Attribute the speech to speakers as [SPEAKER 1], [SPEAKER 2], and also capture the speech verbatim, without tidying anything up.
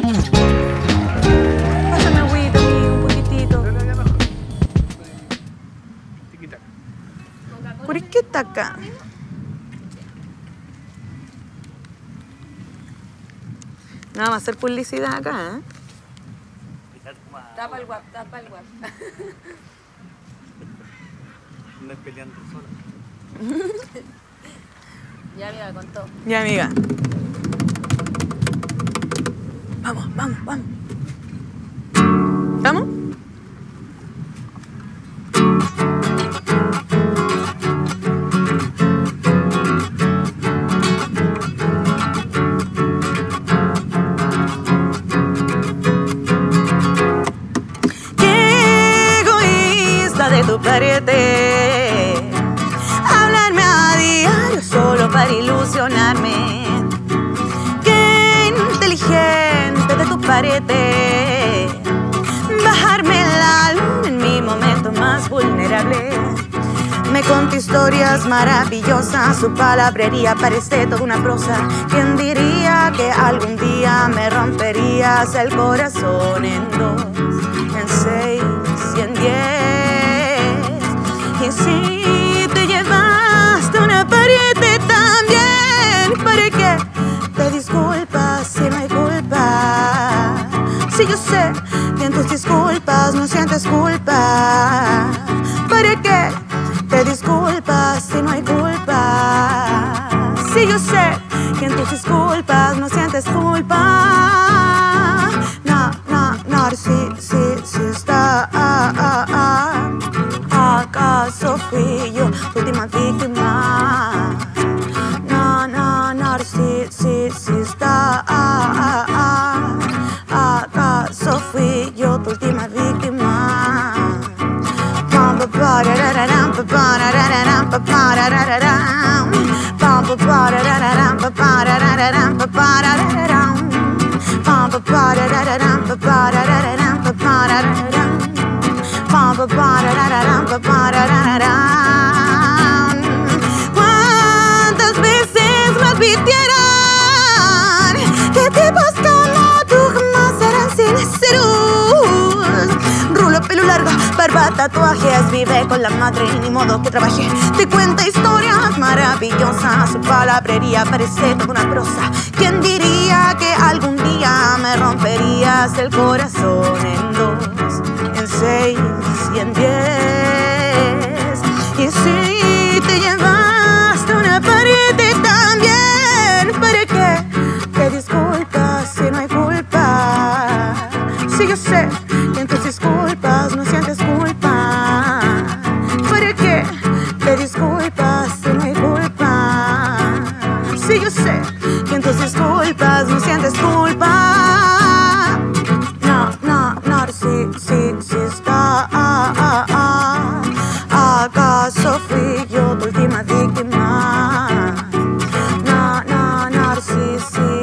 [SPEAKER 1] Pásame agüita, amigo, un poquitito. ¿Por qué está acá? No vamos a hacer publicidad acá, ¿eh?
[SPEAKER 2] Tapa el guap, tapa el guap.
[SPEAKER 3] Andas peleando sola.
[SPEAKER 2] Ya, amiga, contó.
[SPEAKER 1] Ya, amiga. Vamos, vamos, vamos. ¿Vamos? Qué egoísta de tu pariente hablarme a diario solo para ilusionarme. Qué inteligente de tu pariente bajarme la luna en mi momento más vulnerable. Me contó historias maravillosas, su palabrería parece toda una prosa. ¿Quién diría que algún día me romperías el corazón en dos, en seis y en diez? Y si te llevaste una pariente también, ¿para qué te disculpas si no hay culpa? Si yo sé que en tus disculpas no sientes culpa, ¿para qué te disculpas si no hay culpa? Si yo sé que en tus disculpas no sientes culpa. No, no, no, si, si, si está ah, ah, ah. ¿Acaso fui yo tu última víctima? No, no, no, si, si, si está ah, ah, ah. ¿Acaso fui yo tu última víctima? ¿Cuántas veces me advirtieron que tipos como tú jamás serán sinceros? Rulo, pelo largo, barba, tatuajes, vive con la madre, ni modo que trabaje. Te cuenta historias maravillosas, su palabrería parece toda una prosa. ¿Quién diría que algún día me romperías el corazón en dos, en seis y en diez? Y si te llevaste una pariente también, ¿para qué te disculpas si no hay culpa? Si yo sé que en tus disculpas no sientes culpa, ¿para qué te disculpas si no hay culpa? Si yo sé que en tus disculpas no sientes culpa. No, no, no, si, si, si está ah, ah, ah. ¿Acaso fui yo tu última víctima? No, no, no, si, si